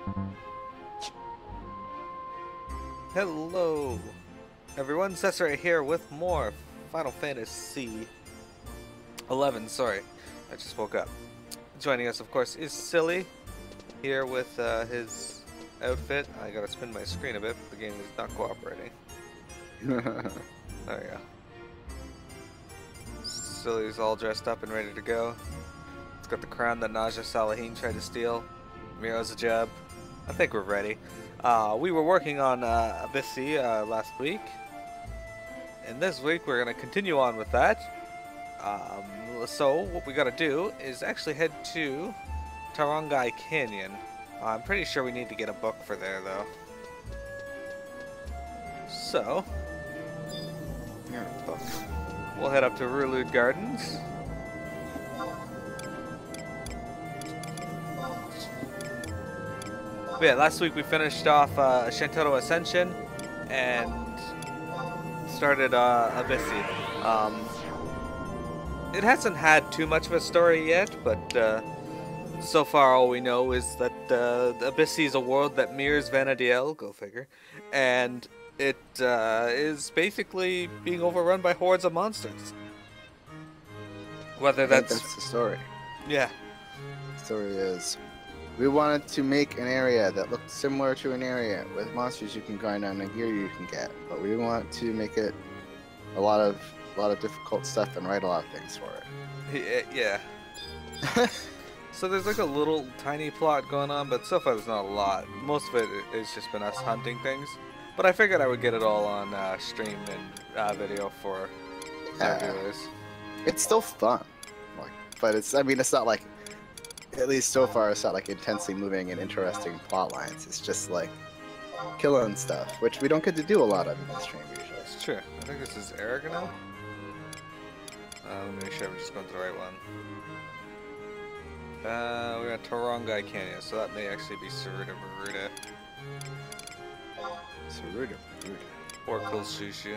Hello, everyone. Cesare here with more Final Fantasy 11. Sorry, I just woke up. Joining us, of course, is Silly here with his outfit. I gotta spin my screen a bit. The game is not cooperating. There we go. Silly's all dressed up and ready to go. It's got the crown that Naja Salahin tried to steal. Miro's a job. I think we're ready. We were working on Abyssea last week, and this week we're going to continue on with that. So what we got to do is actually head to Tahrongrind Canyon. I'm pretty sure we need to get a book for there, though. So we'll head up to Rulud Gardens. But yeah, last week we finished off Shantaro Ascension and started Abyssea. It hasn't had too much of a story yet, but so far all we know is that Abyssea is a world that mirrors Vana'diel, go figure, and it is basically being overrun by hordes of monsters. Whether that's the story. Yeah. The story is, we wanted to make an area that looked similar to an area with monsters you can grind on and gear you can get, but we want to make it a lot of difficult stuff and write a lot of things for it. Yeah. So there's like a little tiny plot going on, but so far there's not a lot. Most of it has just been us hunting things. But I figured I would get it all on stream and video for our viewers. It's still fun, but it's not like, at least so far, it's not like intensely moving and interesting plot lines. It's just like killing stuff, which we don't get to do a lot of in this stream usually. It's true. I think this is Aragonel. Let me make sure I'm just going to the right one. We got Tahrongrind Canyon, so that may actually be Saruda Maruda. Saruda. Or Kulshushu.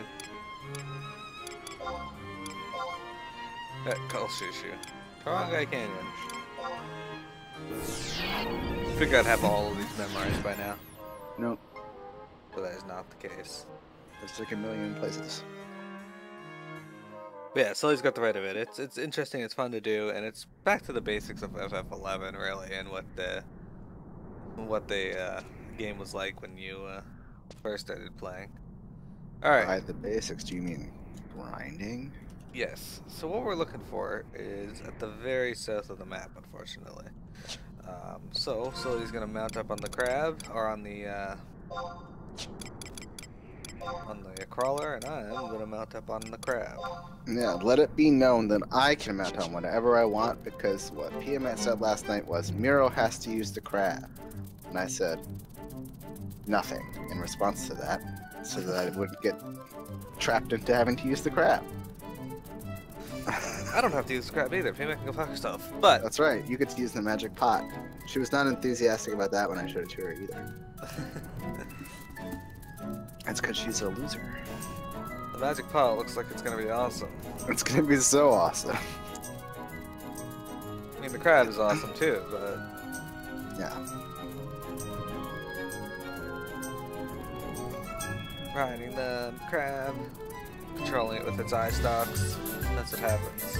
Kulshushu. Tahrongrind Canyon. I figured I'd have all of these memorized by now. Nope. But that is not the case. There's like a million places. But yeah, Sully's got the right of it. It's interesting, it's fun to do, and it's back to the basics of FF11 really, and what the game was like when you first started playing. Alright. By the basics, do you mean grinding? Yes. So what we're looking for is at the very south of the map, unfortunately. So Sully's gonna mount up on the crab, or on the crawler, and I'm gonna mount up on the crab. Yeah, let it be known that I can mount on whatever I want, because what PMS said last night was Miro has to use the crab. And I said nothing in response to that, so that I wouldn't get trapped into having to use the crab. I don't have to use the crab either. PMS can go fuck herself. But that's right, you get to use the magic pot. She was not enthusiastic about that when I showed it to her either. That's because she's a loser. The magic pot looks like it's gonna be awesome. It's gonna be so awesome. I mean, the crab is awesome too, but yeah. Riding the crab, controlling it with its eye stalks. That's what happens.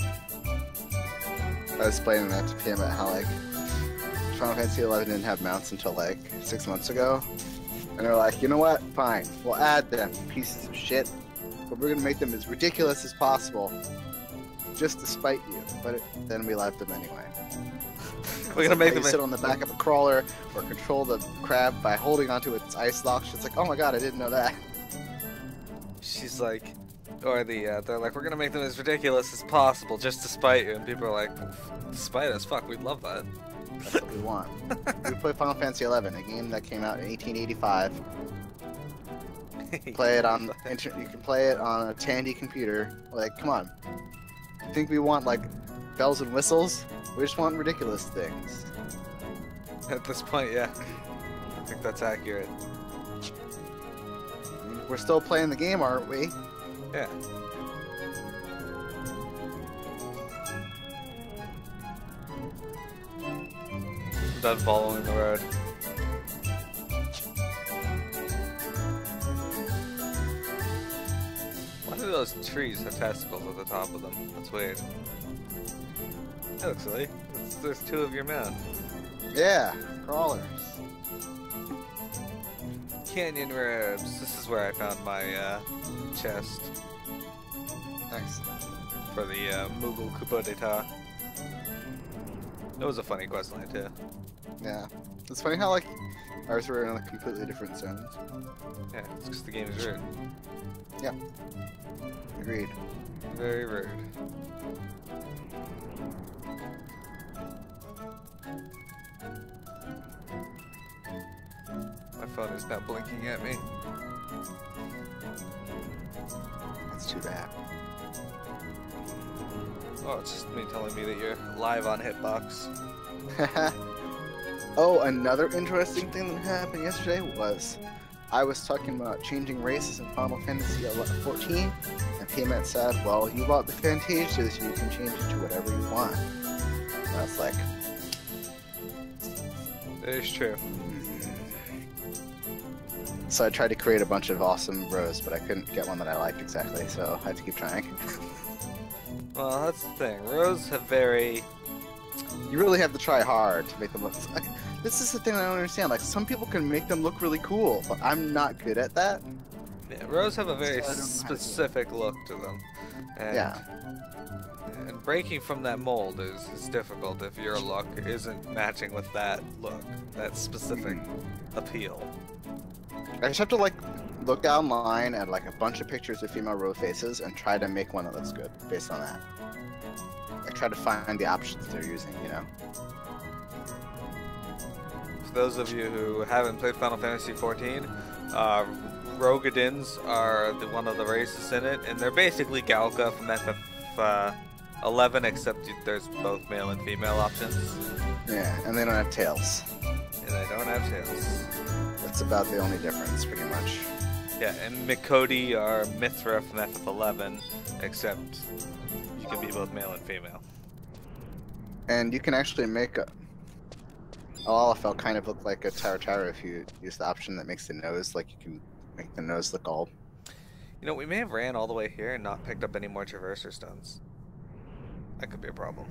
I was explaining that to PM at how like Final Fantasy 11 didn't have mounts until like 6 months ago. And they're like, you know what? Fine. We'll add them, pieces of shit. But we're going to make them as ridiculous as possible. Just to spite you. But then we left them anyway. We're going to make them sit on the back of a crawler or control the crab by holding onto its ice lock. She's like, oh my god, I didn't know that. She's like, or they're like, we're going to make them as ridiculous as possible just to spite you. And people are like, spite us? Fuck, we'd love that. That's what we want. We play Final Fantasy 11, a game that came out in 1885. Play it on internet. You can play it on a Tandy computer. Like, come on. You think we want like bells and whistles? We just want ridiculous things. At this point, yeah. I think that's accurate. I mean, we're still playing the game, aren't we? Yeah. Done following the road. Look at those trees have testicles at the top of them. That's weird. That looks silly. There's two of your men. Yeah, crawlers. Canyon ribs. This is where I found my chest. Thanks. For the Mughal Coup d'etat. It was a funny questline too. Yeah. It's funny how, like, ours were in, like, completely different zones. Yeah, it's because the game is rude. Yeah. Agreed. Very rude. My phone is now blinking at me. That's too bad. Oh, it's just me telling me that you're live on Hitbox. Oh, another interesting thing that happened yesterday was I was talking about changing races in Final Fantasy 14, and Payment said, well, you bought the Fantasia, so you can change it to whatever you want. And I was like... It is true. So I tried to create a bunch of awesome rows, but I couldn't get one that I liked exactly, so I had to keep trying. Well, that's the thing. Rows have very... You really have to try hard to make them look... Like, this is the thing I don't understand. Like, some people can make them look really cool, but I'm not good at that. Yeah, rows have a very So I don't know how to do specific look to them. And, Yeah. And breaking from that mold is difficult if your look isn't matching with that look, that specific appeal. I just have to, like, look online at, like, a bunch of pictures of female row faces and try to make one that looks good based on that. I try to find the options they're using, you know? For those of you who haven't played Final Fantasy XIV, Rogadins are one of the races in it, and they're basically Galka from FF11, except there's both male and female options. Yeah, and they don't have tails. And they don't have tails. That's about the only difference, pretty much. Yeah, and Mikodi are Mithra from FF11, except you can be both male and female. And you can actually make a Lalafell kind of look like a Taru if you use the option that makes the nose, like you can make the nose look all... You know, we may have ran all the way here and not picked up any more Traverser stones. That could be a problem.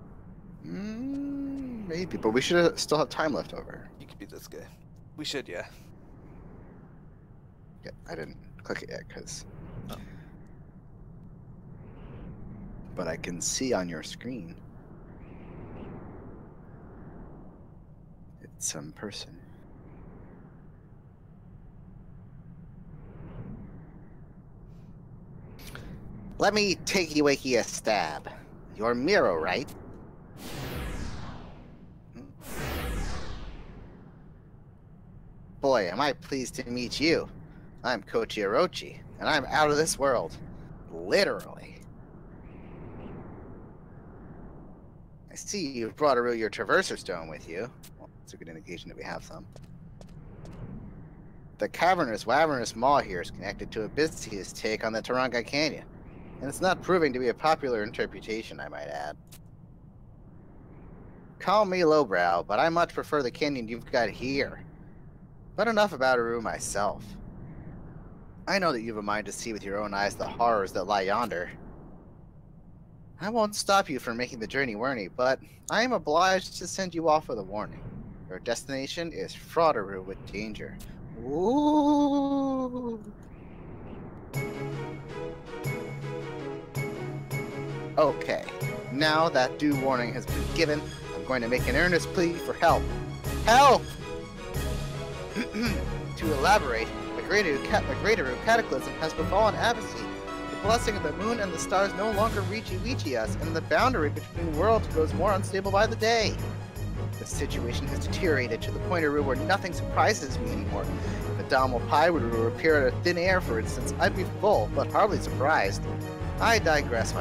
Maybe, but we should still have time left over. You could be this guy. We should, yeah. Yeah, I didn't click it yet, because... Oh. But I can see on your screen. It's some person. Let me take you a stab. You're Miro, right? Boy, am I pleased to meet you. I'm Kochi Orochi, and I'm out of this world. Literally. I see you've brought your Traverser Stone with you. Well, it's a good indication that we have some. The cavernous, wavernous maw here is connected to Abyssea's take on the Tahrongrind Canyon, and it's not proving to be a popular interpretation, I might add. Call me lowbrow, but I much prefer the canyon you've got here. But enough about Uru myself. I know that you've a mind to see with your own eyes the horrors that lie yonder. I won't stop you from making the journey, Werney, but I am obliged to send you off with a warning. Your destination is Frauderu with danger. Ooh. Okay, now that due warning has been given, I'm going to make an earnest plea for help. Help! To elaborate, the greater cataclysm has befallen Abyssea. The blessing of the moon and the stars no longer reach us, and the boundary between worlds grows more unstable by the day. The situation has deteriorated to the point where nothing surprises me anymore. If a Dalmal Pie were to appear out of thin air, for instance, I'd be full, but hardly surprised. I digress.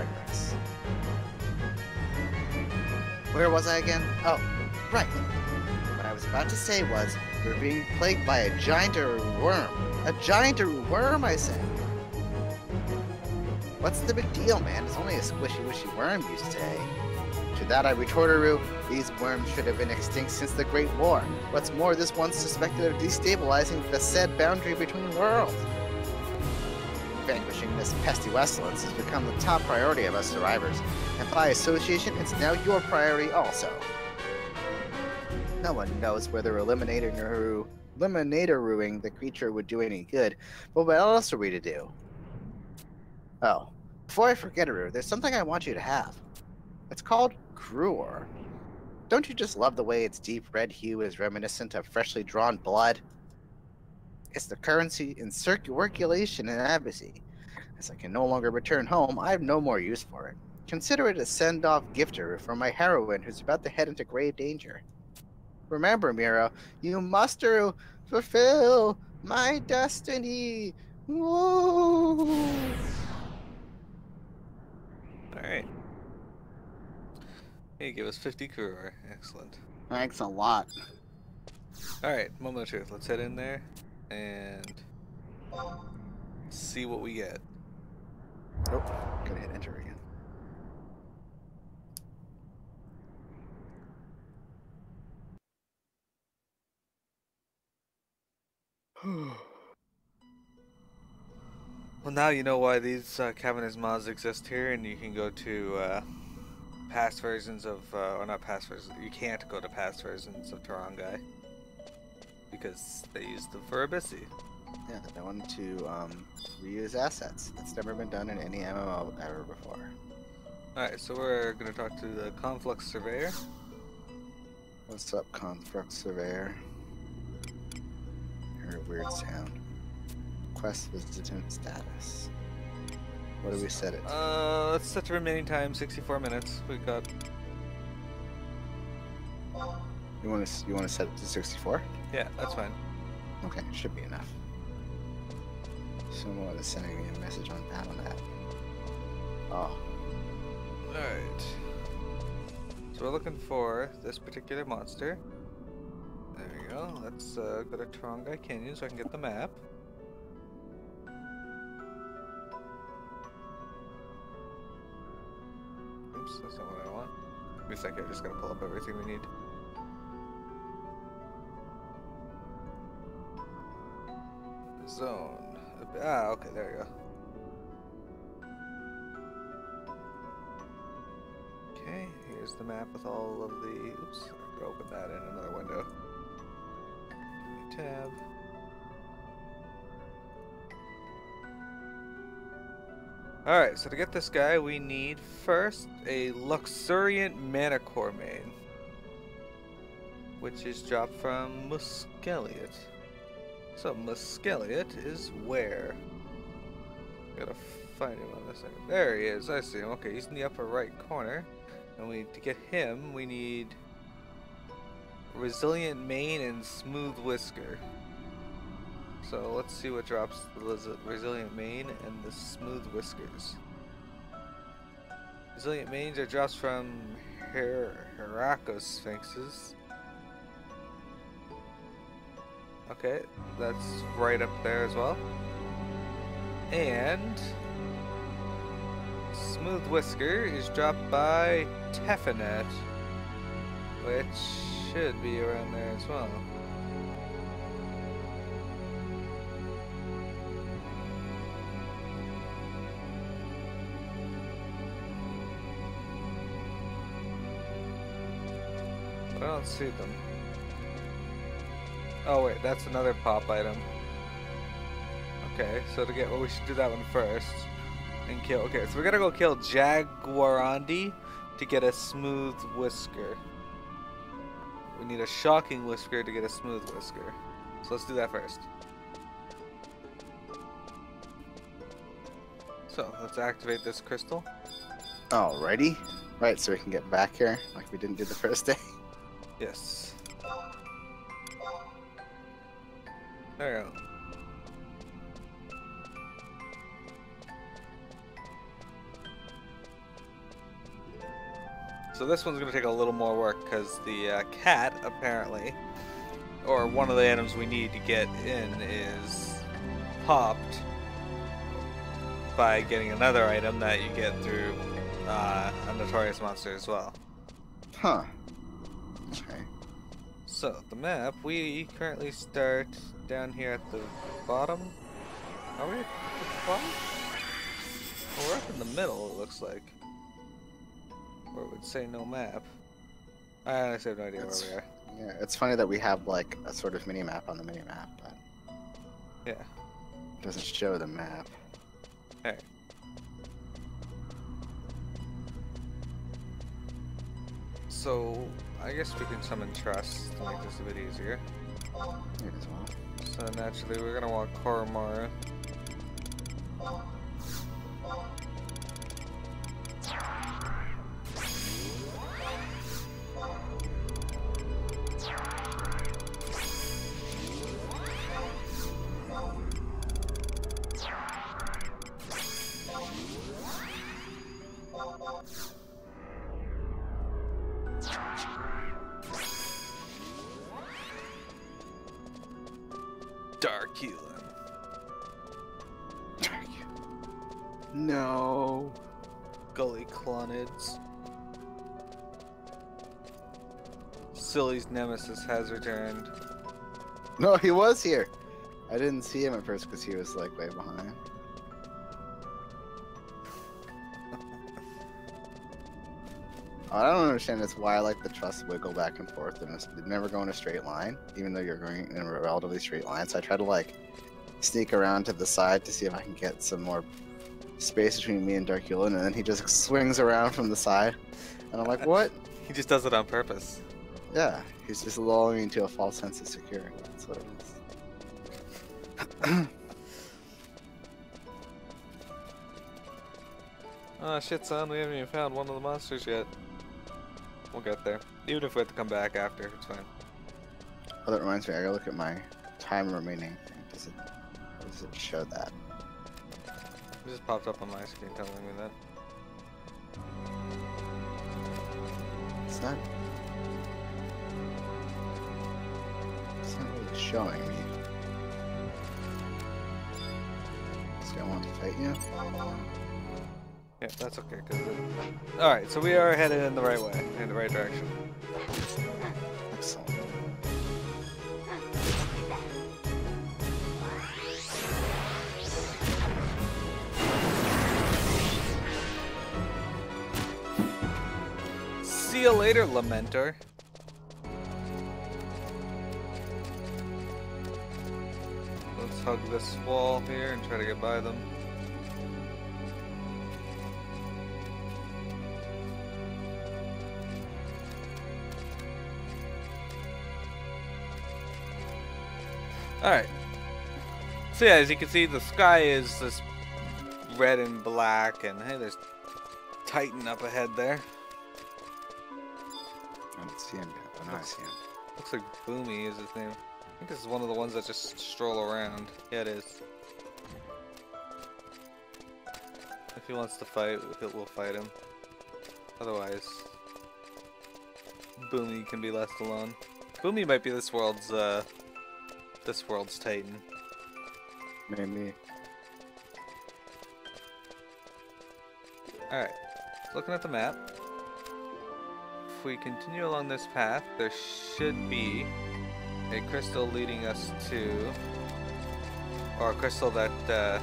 Where was I again? Oh, right. What I was about to say was, we're being plagued by a giant worm. A giant worm, I said. What's the big deal, man? It's only a squishy-wishy worm, you say. To that I retorted, these worms should have been extinct since the Great War. What's more, this one's suspected of destabilizing the said boundary between worlds. vanquishing this pesky pestilence has become the top priority of us survivors, and by association, it's now your priority also. No one knows whether eliminatorooing the creature would do any good, but what else are we to do? Oh, before I forget, Aru, there's something I want you to have. It's called Gruor. Don't you just love the way its deep red hue is reminiscent of freshly drawn blood? It's the currency in circulation in Abyssea. As I can no longer return home, I have no more use for it. Consider it a send-off gifter for my heroine who's about to head into grave danger. Remember, Miro, you must fulfill my destiny. Woo! Alright. He gave us 50 Kuror. Excellent. Thanks a lot. Alright, moment of truth. Let's head in there and see what we get. Oh, gotta hit enter again. Well, now you know why these Cavernous mods exist here, and you can go to past versions of, or not past versions, you can't go to past versions of Tahrongrind because they used them for Abyssea. Yeah, they wanted to reuse assets. That's never been done in any MMO ever before. Alright, so we're going to talk to the Conflux Surveyor. What's up, Conflux Surveyor? Heard a weird sound. Quest visitant status. What do we set it? Let's set the remaining time 64 minutes. We got. You want to set it to 64? Yeah, that's fine. Okay, should be enough. Someone is sending me a message on Battle.net. Oh. Alright. So we're looking for this particular monster. There we go. Let's go to Tahrongrind Canyon so I can get the map. Oops, that's not what I want. Give me a second, I just gotta pull up everything we need. Zone. Ah, okay, there we go. Okay, here's the map with all of the. Oops, I could open that in another window. Tab. Alright, so to get this guy, we need first a luxuriant mana core main, which is dropped from Muskeliot. So Muskeliot is where? Gotta find him on this side. There he is. I see him. Okay, he's in the upper right corner. And to get him, we need Resilient Mane and Smooth Whisker. So let's see what drops the Resilient Mane and the Smooth Whiskers. Resilient Manes are drops from Heracos Sphinxes. Okay, that's right up there as well. And Smooth Whisker is dropped by Tefenet, which should be around there as well. I don't see them. Oh wait, that's another pop item. Okay, so to get, well, we should do that one first. And kill, okay, so we gotta go kill Jaguarandi to get a Smooth Whisker. We need a Shocking Whisker to get a Smooth Whisker. So let's do that first. So, let's activate this crystal. Alrighty. Right, so we can get back here like we didn't do the first day. Yes. There we go. So this one's going to take a little more work because the cat, apparently, or one of the items we need to get in is popped by getting another item that you get through a Notorious Monster as well. Huh. Okay. So, the map, we currently start down here at the bottom. Are we at the bottom? Well, we're up in the middle, it looks like. Or it would say no map. I honestly have no idea where we are. Yeah, it's funny that we have like a sort of mini map on the mini map, but yeah, it doesn't show the map. Hey. So I guess we can summon trust to make this a bit easier. Here as well. So naturally we're gonna want Koromara. Dark healing. No. Gully Clonids. Silly's nemesis has returned. No, he was here. I didn't see him at first because he was like way behind. What I don't understand is why I like the trust wiggle back and forth and never go in a straight line, even though you're going in a relatively straight line. So I try to like sneak around to the side to see if I can get some more space between me and Darkulin, and then he just swings around from the side, and I'm like, what? He just does it on purpose. Yeah, he's just lulling me into a false sense of security. That's what it is. Oh shit, son, we haven't even found one of the monsters yet. We'll get there. Even if we have to come back after, it's fine. Oh, that reminds me, I gotta look at my time remaining. Does it show that? It just popped up on my screen telling me that. It's not really showing me. So I want to fight you? Yeah, that's okay. Alright, so we are headed in the right way, in the right direction. Excellent. See you later, Lamenter. Let's hug this wall here and try to get by them. Alright. So yeah, as you can see, the sky is this red and black, and hey, there's Titan up ahead there. I don't see him yet. Oh, no, I see him. Looks like Boomy is his name. I think this is one of the ones that just stroll around. Yeah, it is. If he wants to fight, we'll fight him. Otherwise, Boomy can be left alone. Boomy might be this world's Titan. Maybe. Alright, looking at the map. If we continue along this path, there should be a crystal leading us to, or a crystal that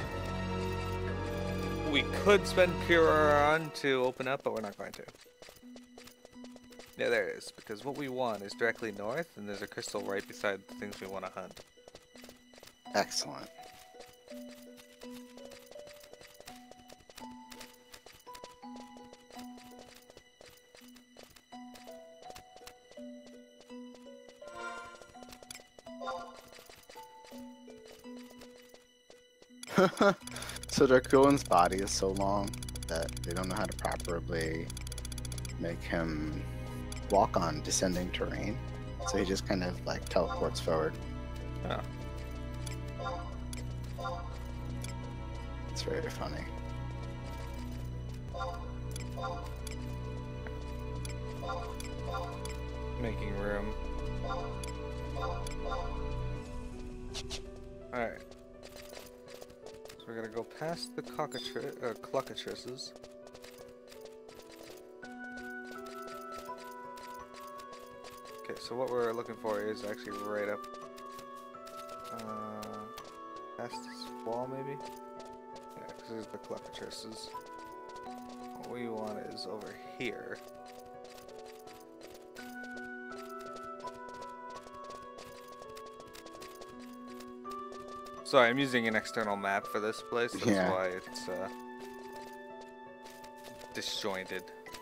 we could spend Pure on to open up, but we're not going to. Yeah, there it is, because what we want is directly north, and there's a crystal right beside the things we want to hunt. Excellent. So Darkulin's body is so long that they don't know how to properly make him walk on descending terrain. So he just kind of like teleports forward. Oh. It's very funny. Making room. Alright. So we're gonna go past the cluckatresses. Okay, so what we're looking for is actually right up past this wall, maybe? Yeah, because there's the cluckatresses. What we want is over here. Sorry, I'm using an external map for this place. That's why it's disjointed.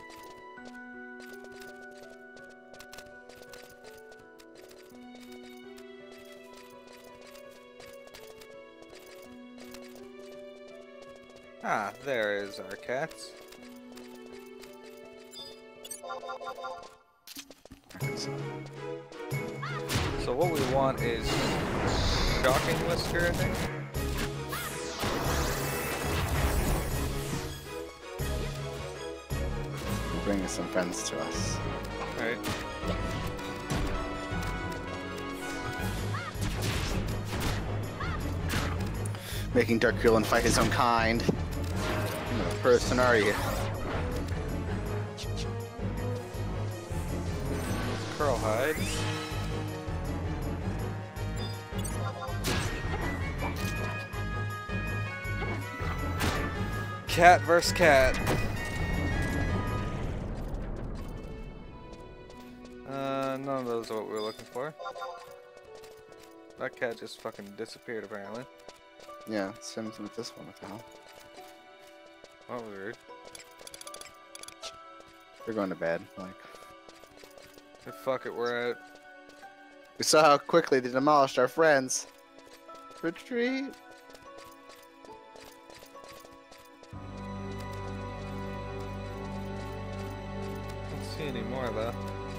Ah, there is our cats. So what we want is Shocking Whisker, I think. Bringing some friends to us. Right. Making Darkul fight his own kind. What a person are you? Curlhide. Cat versus cat. None of those are what we were looking for. That cat just fucking disappeared apparently. Yeah, same with this one. What the hell? Oh, weird. We're going to bed. Like, fuck it, we're at. we saw how quickly they demolished our friends. Retreat. Don't see any more though.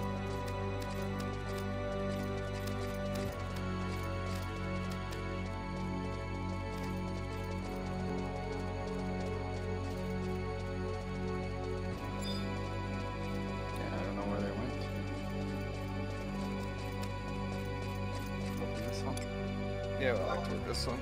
Yeah, we'll activate this one.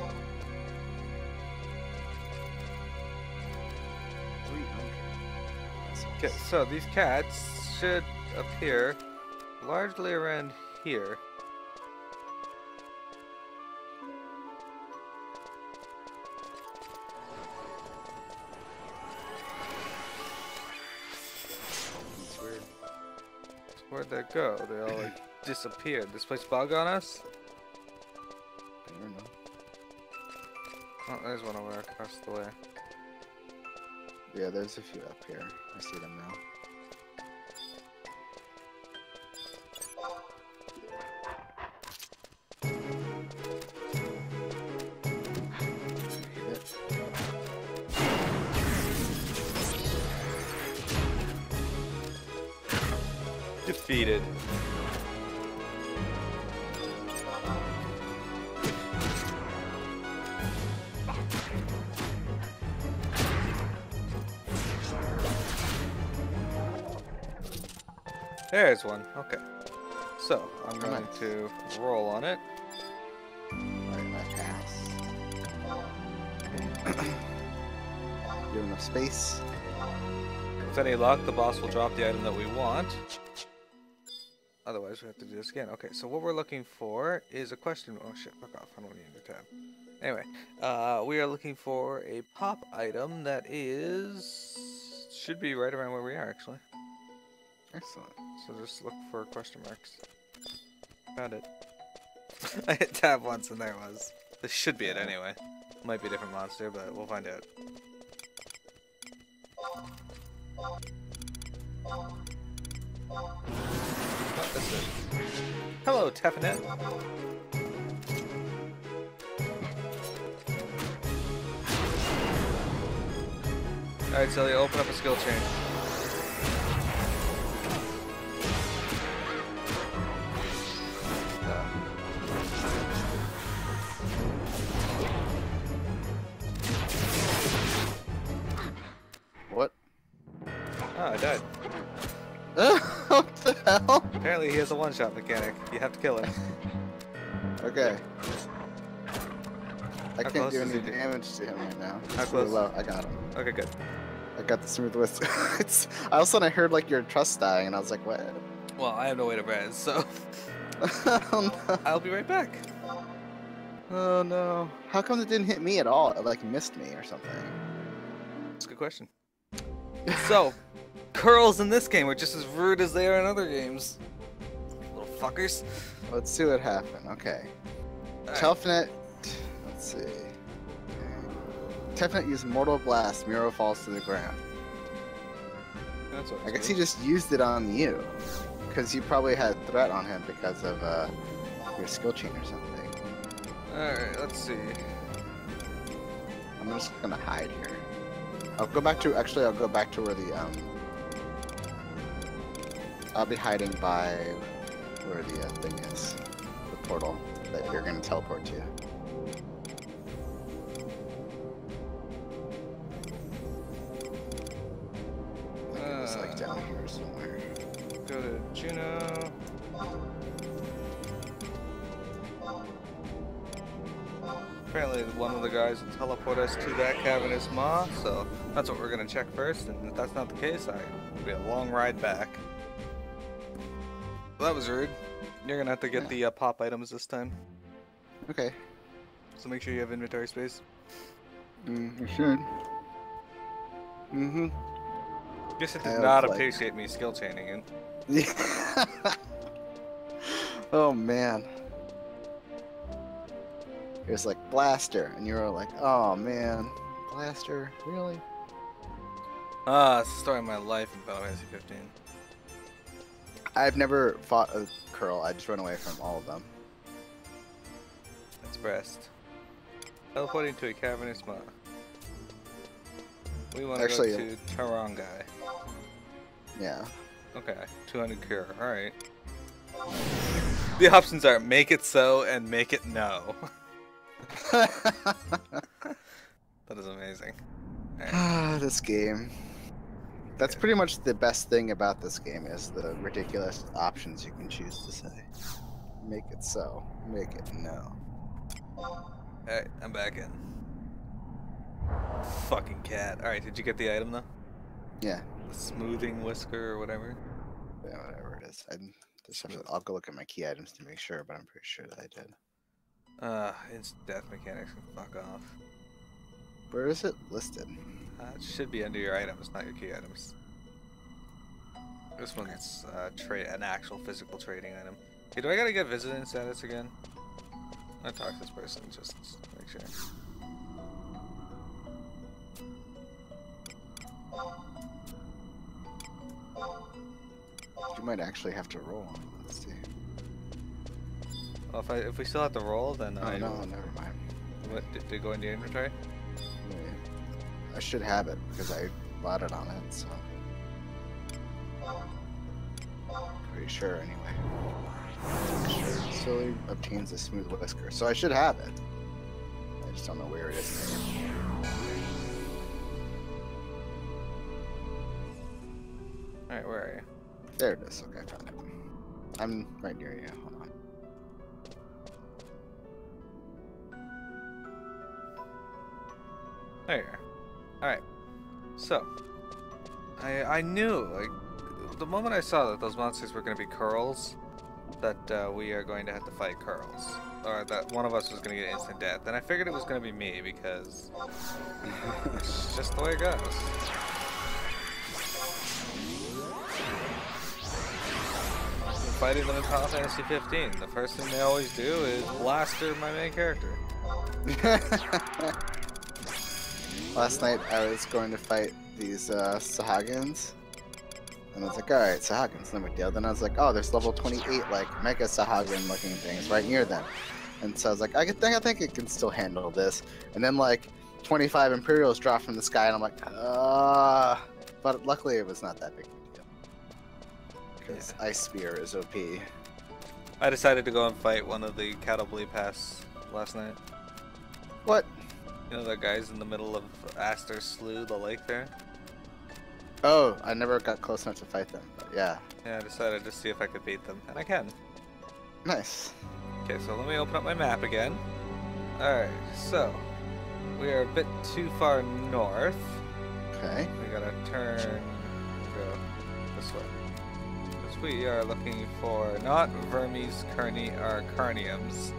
Okay, so these cats should appear largely around here. It's weird. Where'd they go? They all like disappeared. This place bug on us? I don't know. Oh, there's one over across the way. Yeah, there's a few up here. I see them now. Defeated. There's one. Okay. So, I'm going to roll on it. Alright, that pass. Give enough space. With any luck, the boss will drop the item that we want. Otherwise, we have to do this again. Okay, so what we're looking for is a question. Oh shit, fuck off. I don't need a tab. Anyway, we are looking for a pop item that is. Should be right around where we are, actually. Excellent. So just look for question marks. Found it. I hit tab once and there it was. This should be it anyway. Might be a different monster, but we'll find out. Oh, that's it. Hello, Teffinet. Alright, Celia, open up a skill chain. What? Oh, I died. What the hell? Apparently he has a one-shot mechanic. You have to kill him. Okay. I How can't close do is any he? damage to him right now. How It's really close? low. I got him. Okay, good. I got the smooth whisk. All of a sudden I heard like your trust dying and I was like, what? Well, I have no way to res, so Oh no. I'll be right back. Oh no. How come it didn't hit me at all? It like missed me or something. That's a good question. So, curls in this game are just as rude as they are in other games. Little fuckers. Let's see what happened. Okay. Alright. Telfnet. Let's see. Telfnet used Mortal Blast. Miro falls to the ground. That's what I guess he just used it on you. Because you probably had threat on him because of your skill chain or something. Alright, let's see. I'm just gonna hide here. I'll go back to where the I'll be hiding by where the thing is, the portal that you're gonna teleport to. It's like down here somewhere. Go to Juno. Apparently one of the guys will teleport us to that cavernous maw, so that's what we're gonna check first, and if that's not the case, it'll be a long ride back. Well, that was rude. You're gonna have to get the pop items this time. Okay. So make sure you have inventory space. You should. Mm-hmm. Guess it did not appreciate me skill chaining in. Yeah. Oh man. It was like Blaster, and you were like, oh man, Blaster, really? Ah, it's the story of my life in Final Fantasy 15. I've never fought a curl, I just run away from all of them. That's breast. Teleporting to a cavernous maw. We want to go to Tahrongrind. Yeah. Okay, 200 cure, alright. The options are make it so and make it no. That is amazing. Right. This game. That's pretty much the best thing about this game is the ridiculous options you can choose to say. Make it so, make it no. Alright, I'm back in. Fucking cat. Alright, did you get the item though? Yeah. The smoothing whisker or whatever? Yeah, whatever it is. I'll go look at my key items to make sure, but I'm pretty sure that I did. Instant death mechanics can fuck off. Where is it listed? It should be under your items, not your key items. This one's an actual physical trading item. Okay, do I gotta get visiting status again? I'm gonna talk to this person just to make sure. You might actually have to roll. Let's see. Well, if we still have to roll, then no, never mind. What did it go into your inventory? Yeah. I should have it because I bought it on it, so pretty sure anyway. Slowly obtains a smooth whisker, so I should have it. I just don't know where it is. All right, where are you? There it is. Okay, I found it. I'm right near you. Hold on. There you are. Alright. So, I knew, like, the moment I saw that those monsters were going to be curls, that we are going to have to fight curls. Or that one of us was going to get instant death. And I figured it was going to be me because it's just the way it goes. Fighting them in Final Fantasy 15. The first thing they always do is blaster my main character. Last night I was going to fight these Sahagins, and I was like, alright, Sahagins, no big deal. Then I was like, oh, there's level 28, like, Mega Sahagin looking things right near them. And so I was like, I think it can still handle this. And then, like, 25 Imperials drop from the sky, and I'm like, but luckily it was not that big of a deal. Because Ice Spear is OP. I decided to go and fight one of the Cattle Pass last night. What? You know that guy's in the middle of Aster Slough, the lake there? Oh, I never got close enough to fight them, but yeah. Yeah, I decided to see if I could beat them, and I can. Nice. Okay, so let me open up my map again. Alright, so we are a bit too far north. Okay. We gotta turn, go this way. Because we are looking for not Vermes, or Carniums,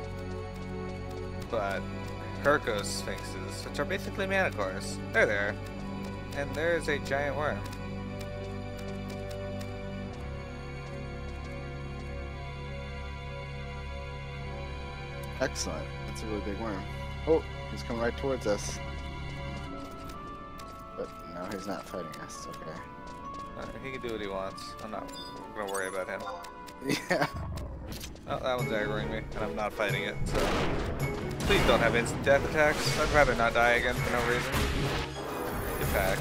but Hercos Sphinxes, which are basically Manticores. They're there. and there's a giant worm. Excellent. That's a really big worm. Oh, he's coming right towards us. But no, he's not fighting us. Okay. He can do what he wants. I'm not gonna worry about him. Yeah. Oh, that one's aggroing me, and I'm not fighting it, so... Please don't have instant death attacks. I'd rather not die again for no reason. Get back.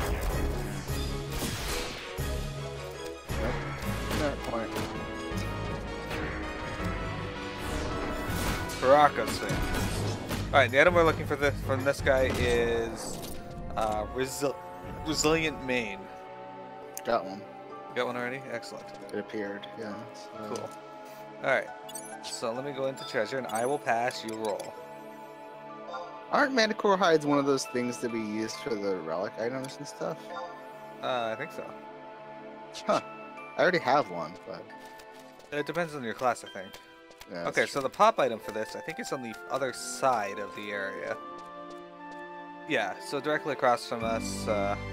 Nope. That point. Baraka's thing. Alright, the item we're looking for from this guy is... Resilient Mane. Got one. You got one already? Excellent. It appeared, yeah. So... Cool. Alright, so let me go into treasure and I will pass, you roll. Aren't Manticore hides one of those things to be used for the relic items and stuff? I think so. Huh. I already have one, but... It depends on your class, I think. Yeah, Okay, so the pop item for this, I think it's on the other side of the area. Yeah, so directly across from us,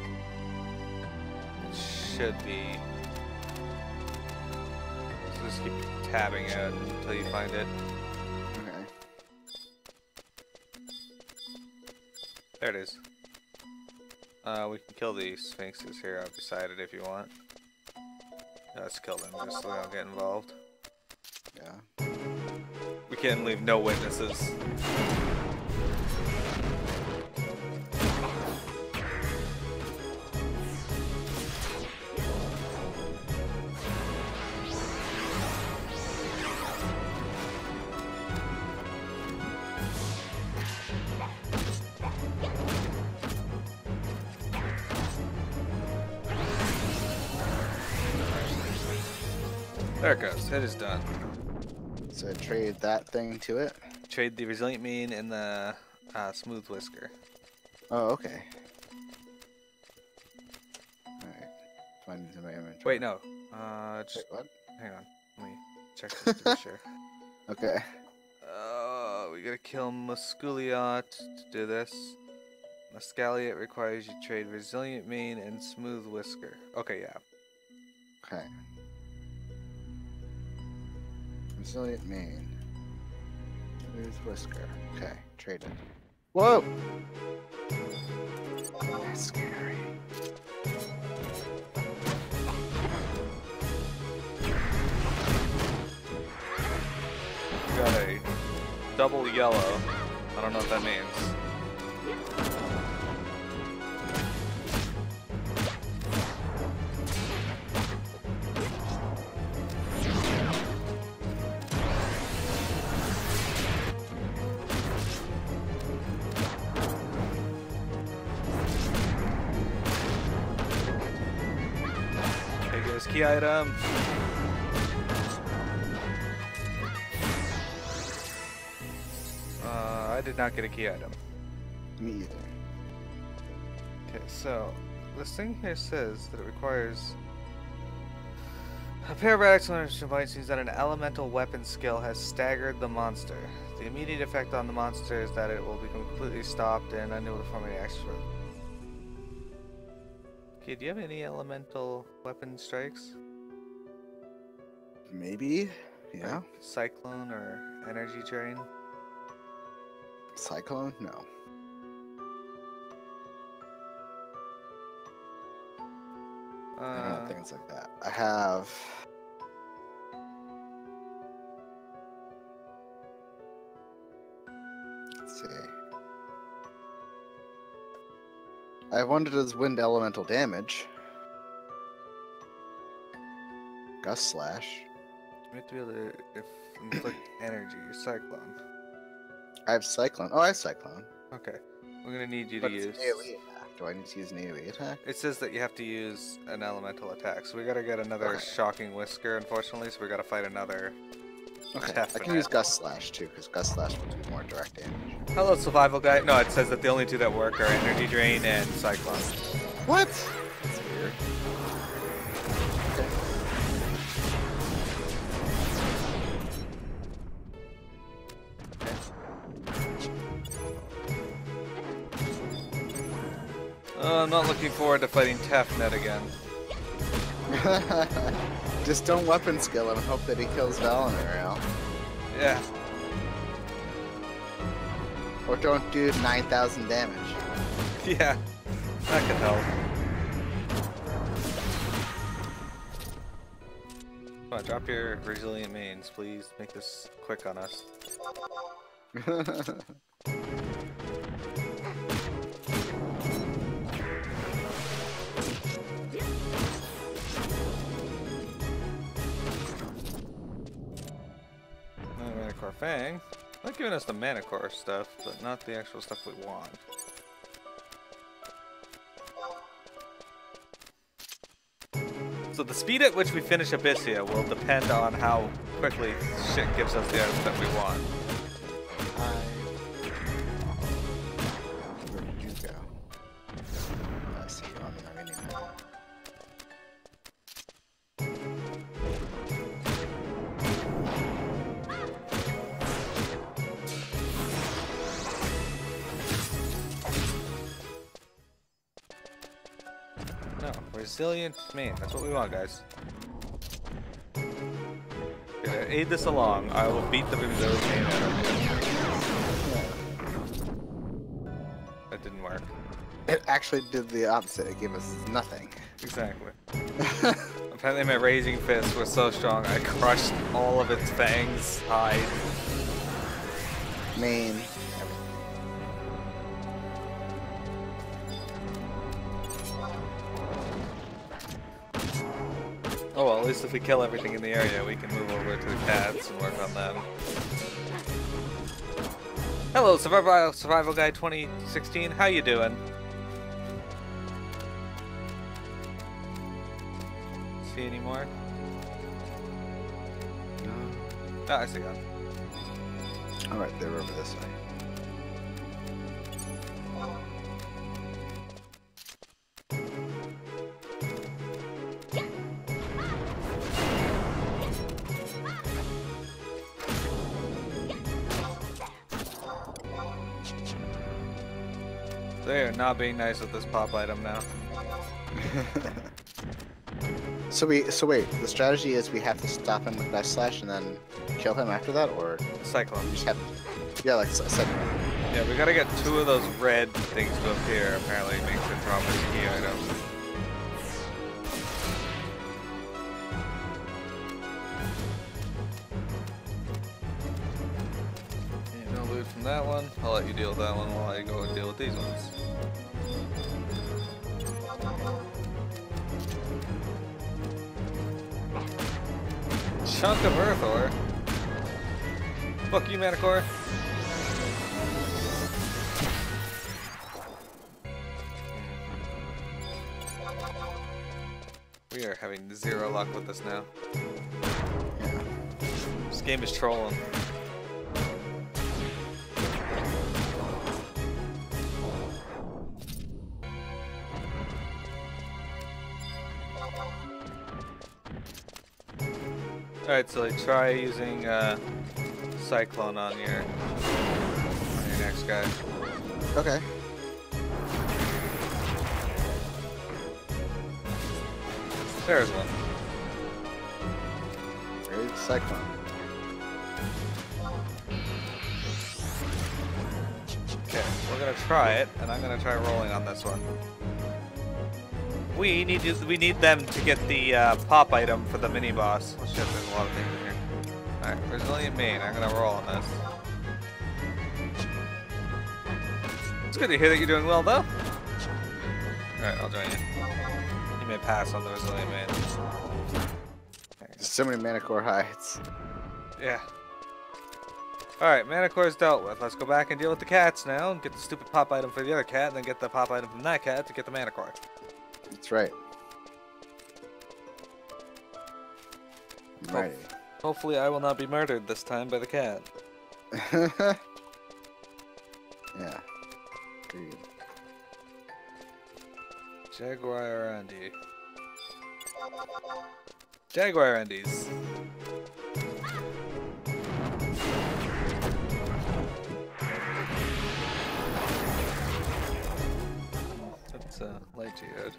it should be... So just keep tabbing it until you find it. Okay. There it is. We can kill the sphinxes here, I've decided, if you want. Let's kill them, just so we don't get involved. Yeah. We can't leave no witnesses. There it goes. It is done. So trade that thing to it? Trade the Resilient Mane and the Smooth Whisker. Oh, okay. Alright. Finding some inventory. Wait, no. Just Wait, what? hang on. Let me check this to be sure. Okay. We gotta kill Musculiot to do this. Muscaliot requires you trade Resilient Mane and Smooth Whisker. Okay, yeah. Okay. Resilient Mane. Smooth Whisker. Okay, traded. Whoa! That's scary. Got a double yellow. I don't know what that means. Take this key item. I did not get a key item. Me either. Okay, so this thing here says that it requires a pair of excellent instruments means that an elemental weapon skill has staggered the monster. The immediate effect on the monster is that it will be completely stopped and unable to perform any actions. Okay, do you have any elemental weapon strikes? Maybe? Yeah. Like Cyclone or Energy Drain? Cyclone? No. I don't have things like that. I have... Let's see. I have one that does wind elemental damage. Gust Slash. You have to be able to inflict energy, Cyclone. I have Cyclone. Oh, I have Cyclone. Okay. We're gonna need you But to it's use... an AoE attack. Do I need to use an AoE attack? It says that you have to use an elemental attack, so we gotta get another Okay. Shocking Whisker, unfortunately, so we gotta fight another Okay, attack I for can now. use Gust Slash too, because Gust Slash will do more direct damage. Hello, Survival Guy. No, it says that the only two that work are Energy Drain and Cyclone. What? That's weird. I'm not looking forward to fighting Tefnet again. Just don't weapon skill him and hope that he kills Valinor. Yeah. Or don't do 9,000 damage. Yeah, that could help. Come on, drop your resilient mains, please. Make this quick on us. Mana Core Fang. They're giving us the Mana Core stuff, but not the actual stuff we want. So the speed at which we finish Abyssea will depend on how quickly shit gives us the items that we want. Where did you go? I see you on the menu. No, resilient main. That's what we want, guys. Okay, to aid this along, I will beat the resilient main out of you. That didn't work. It actually did the opposite. It gave us nothing. Exactly. Apparently my Raising Fist was so strong, I crushed all of its fangs, hide. Main. Oh well, at least if we kill everything in the area, we can move over to the cats and work on them. Hello, Survival Guy 2016. How you doing? See any more? No. Oh, I see one. Alright, they're over this way. They are not being nice with this pop item now. So wait, the strategy is we have to stop him with Dice Slash and then kill him after that, or Cyclone. we just have yeah, like I said. Yeah, we gotta get 2 of those red things to appear. Apparently, makes it drop this key item. Yeah, no loot from that one. I'll let you deal with that one while I go and deal with these ones. Chunk of earth ore. Fuck you, Manicore. We are having 0 luck with this now. Yeah. This game is trolling. Alright, so try using Cyclone on your next guy. Okay. There's one. Great Cyclone. Okay, we're gonna try it, and I'm gonna try rolling on this one. We need them to get the pop item for the mini boss. Oh shit, there's a lot of things in here. Alright, resilient main. I'm gonna roll on this. It's good to hear that you're doing well, though. Alright, I'll join you. You may pass on the resilient main. There's so many Mana Core hides. Yeah. Alright, Mana Core is dealt with. Let's go back and deal with the cats now. And get the stupid pop item for the other cat, and then get the pop item from that cat to get the Mana Core. That's right. I'm ready. Hopefully I will not be murdered this time by the cat. Yeah. Agreed. Jaguar Andy. Jaguar Andes. Let's Light geode.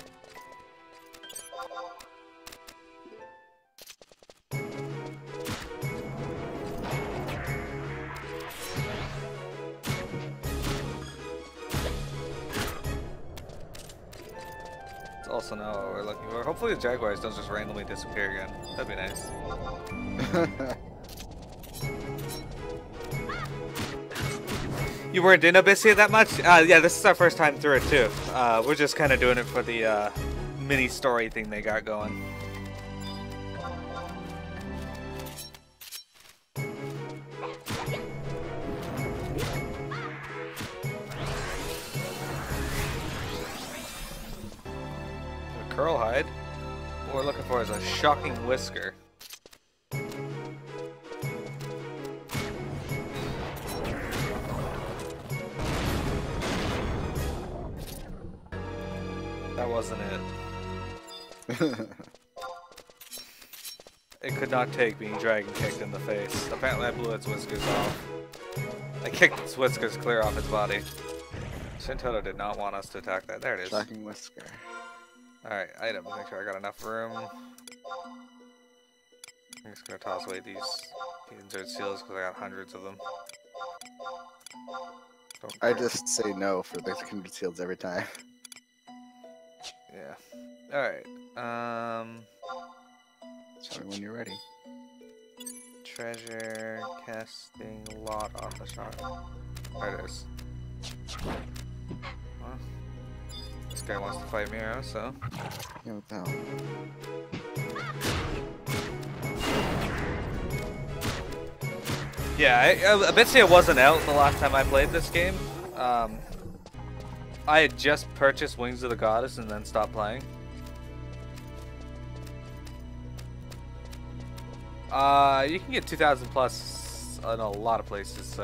It's also now what we're looking for. Hopefully the jaguars don't just randomly disappear again. That'd be nice. You weren't in Abyssea that much? Yeah, this is our first time through it too. We're just kind of doing it for the mini story thing they got going. A curl hide. What we're looking for is a shocking whisker. That wasn't it. It could not take being dragon kicked in the face. Apparently I blew its whiskers off. I kicked its whiskers clear off its body. Shintoto did not want us to attack that. There it is. Shocking whisker. Alright, items. Make sure I got enough room. I'm just gonna toss away these insert seals because I got hundreds of them. I just say no for the kindred seals every time. Yeah. Alright. Tell me when you're ready. Treasure casting lot on the shard. There it is. Well, this guy wants to fight Miro, so. Yeah, what the hell? Yeah, Abyssea wasn't out the last time I played this game. I had just purchased Wings of the Goddess and then stopped playing. You can get 2,000 plus in a lot of places,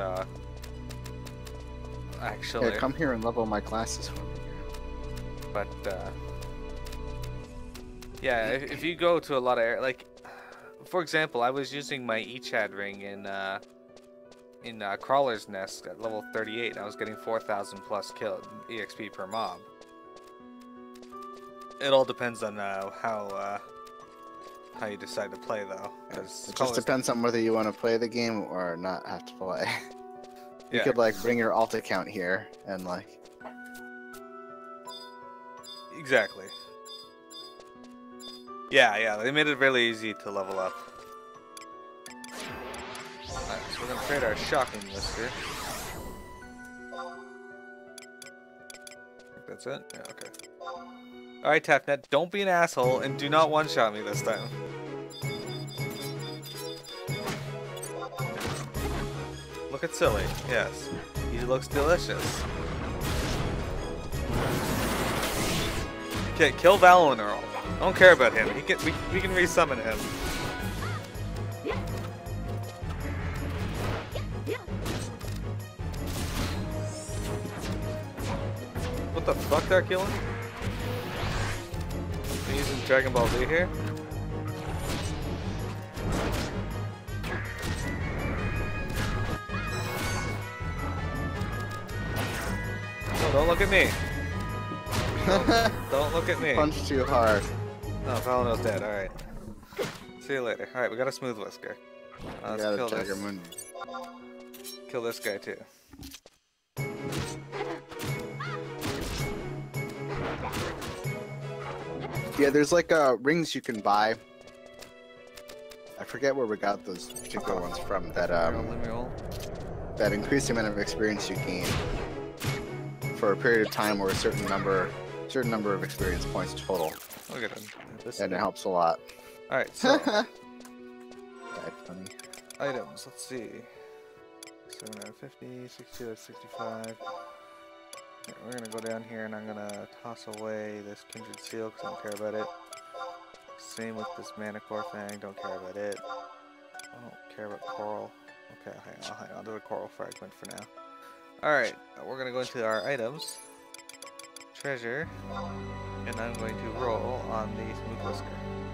actually. Yeah, come here and level my classes for me. But, yeah, if you go to a lot of, like, for example, I was using my Echad ring in Crawler's Nest at level 38, and I was getting 4,000 plus EXP per mob. It all depends on how you decide to play, though. It just depends on whether you want to play the game or not have to play. You could like bring your alt account here and like. Exactly. Yeah, they made it really easy to level up. Alright, so we're gonna create our shocking whisker. I think that's it? Yeah, okay. Alright, Tapnet, don't be an asshole and do not one-shot me this time. Look at Silly, yes. He looks delicious. Okay, kill Valinor. I don't care about him. We can resummon him. What the fuck they're killing? I'm using Dragon Ball Z here. Oh, don't look at me. Don't look at me. Punch too hard. No, Valinor's dead. Alright. See you later. Alright, we got a smooth whisker. Let's kill this. Kill this guy too. Yeah, there's like rings you can buy. I forget where we got those particular ones from. That increase the amount of experience you gain for a period of time, or a certain number of experience points total. Look at him. And it helps a lot. Alright, so That's funny. items, let's see. 750, 62, 65. Okay, we're gonna go down here and I'm gonna toss away this kindred seal because I don't care about it. Same with this manicore fang, don't care about it. I don't care about coral. Okay, I'll hang on to the coral fragment for now. Alright, we're gonna go into our items. Treasure. And I'm going to roll on the smooth whisker.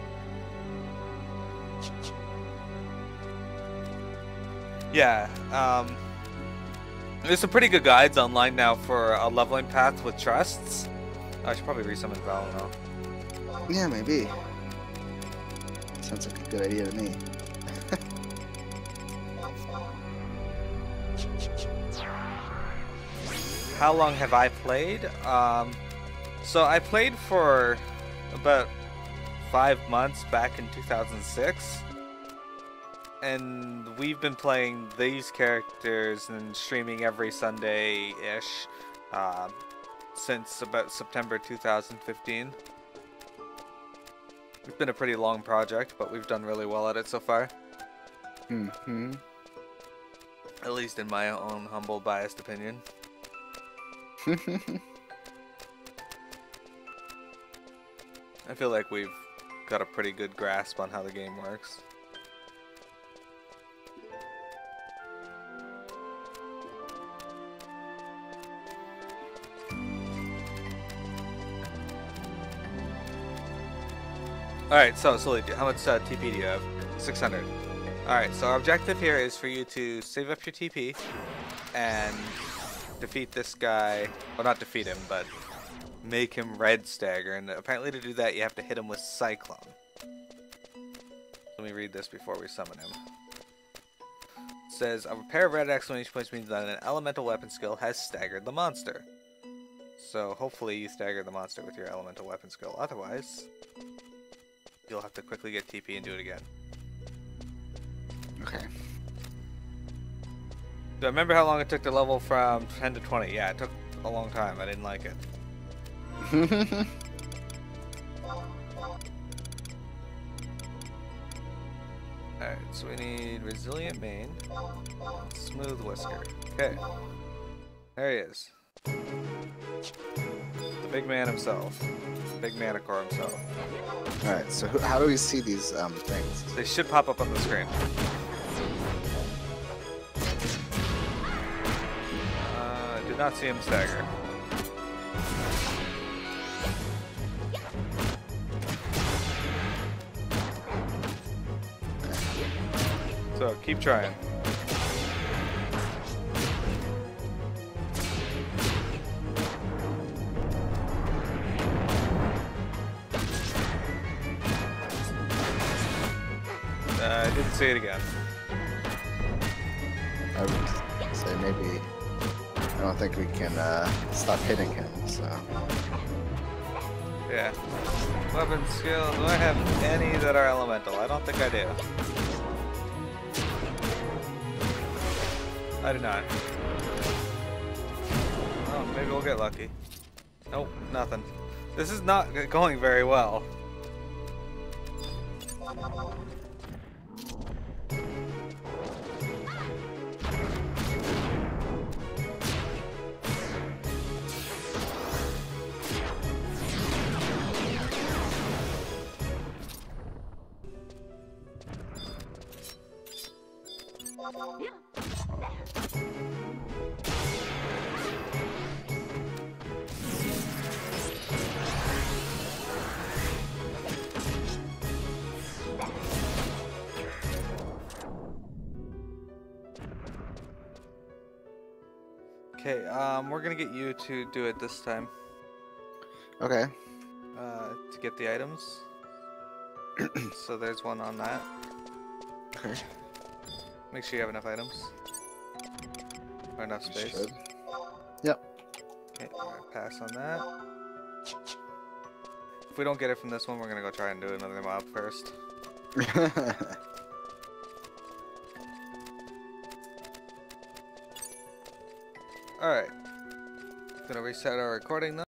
Yeah, there's some pretty good guides online now for a leveling path with trusts. I should probably resummon Val now. Yeah, maybe. Sounds like a good idea to me. How long have I played? So I played for about 5 months back in 2006. And we've been playing these characters and streaming every Sunday-ish since about September 2015. It's been a pretty long project, but we've done really well at it so far. Mm-hmm. At least in my own humble, biased opinion. I feel like we've got a pretty good grasp on how the game works. Alright, so Sully, how much TP do you have? 600. Alright, so our objective here is for you to save up your TP and defeat this guy. Well, not defeat him, but make him red stagger. And apparently to do that, you have to hit him with Cyclone. Let me read this before we summon him. It says, a pair of red exclamation points means that an elemental weapon skill has staggered the monster. So hopefully you stagger the monster with your elemental weapon skill. Otherwise, you'll have to quickly get TP and do it again. Okay. Do I remember how long it took to level from 10 to 20? Yeah, it took a long time. I didn't like it. Alright, so we need Resilient Mane, Smooth Whisker. Okay. There he is. The big man himself. Big Manicore himself. Alright, so how do we see these things? They should pop up on the screen. I did not see him stagger. So keep trying. I didn't see it again. I would say maybe. I don't think we can stop hitting him, so. Yeah. Weapon skill. Do I have any that are elemental? I don't think I do. I do not. Oh, maybe we'll get lucky. Nope, nothing. This is not going very well. Okay, we're gonna get you to do it this time. Okay. To get the items. So there's one on that. Okay. Make sure you have enough items. Or enough space. Should. Yep. Okay, pass on that. If we don't get it from this one, we're gonna go try and do another mob first. Alright. Gonna reset our recording now.